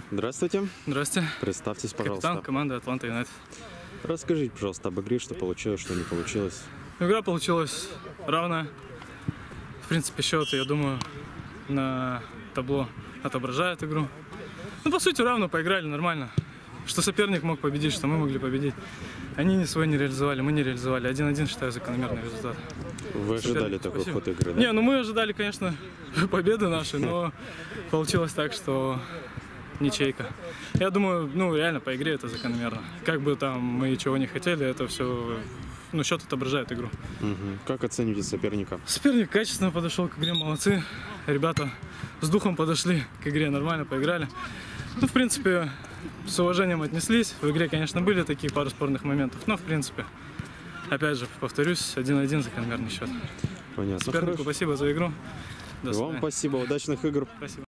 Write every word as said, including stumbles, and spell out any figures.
Здравствуйте. Здравствуйте. Представьтесь, пожалуйста. Капитан команды Атланта Юнайтед. Расскажите, пожалуйста, об игре, что получилось, что не получилось. Игра получилась равная. В принципе, счет, я думаю, на табло отображает игру. Ну, по сути, равно поиграли нормально. Что соперник мог победить, что мы могли победить. Они не свой не реализовали, мы не реализовали. один-один, считаю, закономерный результат. Вы ожидали такой Спасибо. ход игры, да? Не, ну мы ожидали, конечно, победы нашей, но получилось так, что ничейка. Я думаю, ну реально по игре это закономерно. Как бы там мы чего не хотели, это все, ну счет отображает игру. Угу. Как оцениваете соперника? Соперник качественно подошел к игре, молодцы. Ребята с духом подошли к игре, нормально поиграли. Ну, в принципе, с уважением отнеслись. В игре, конечно, были такие пару спорных моментов, но, в принципе, опять же, повторюсь, один-один закономерный счет. Понятно. Сопернику Хорошо. спасибо за игру. До Вам свидания. спасибо, удачных игр. Спасибо.